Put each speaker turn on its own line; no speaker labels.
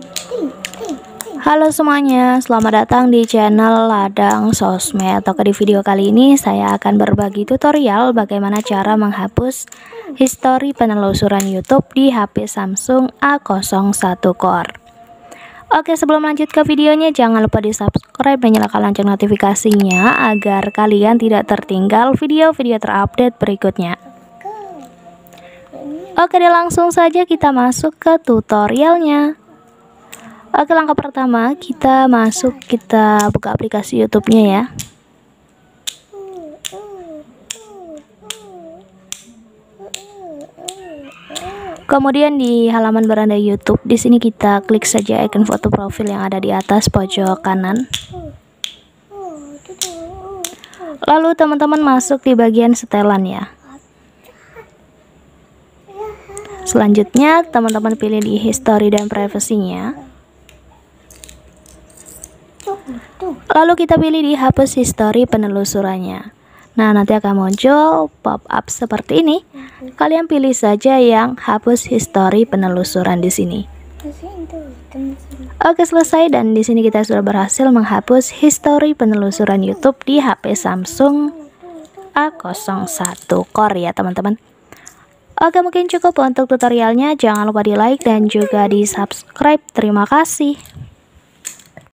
Halo semuanya, selamat datang di channel Ladang Sosmed. Oke, di video kali ini saya akan berbagi tutorial bagaimana cara menghapus histori penelusuran YouTube di HP Samsung A01 Core. Oke, sebelum lanjut ke videonya, jangan lupa di subscribe dan nyalakan lonceng notifikasinya agar kalian tidak tertinggal video-video terupdate berikutnya. Oke, langsung saja kita masuk ke tutorialnya. Oke, langkah pertama kita buka aplikasi YouTube-nya ya. Kemudian di halaman beranda YouTube, di sini kita klik saja icon foto profil yang ada di atas pojok kanan. Lalu teman-teman masuk di bagian setelan ya. Selanjutnya teman-teman pilih di history dan privasinya. Lalu kita pilih di hapus histori penelusurannya. Nah, nanti akan muncul pop-up seperti ini. Kalian pilih saja yang hapus histori penelusuran di sini. Oke, selesai, dan di sini kita sudah berhasil menghapus histori penelusuran YouTube di HP Samsung A01 Core ya, teman-teman. Oke, mungkin cukup untuk tutorialnya. Jangan lupa di like dan juga di subscribe. Terima kasih.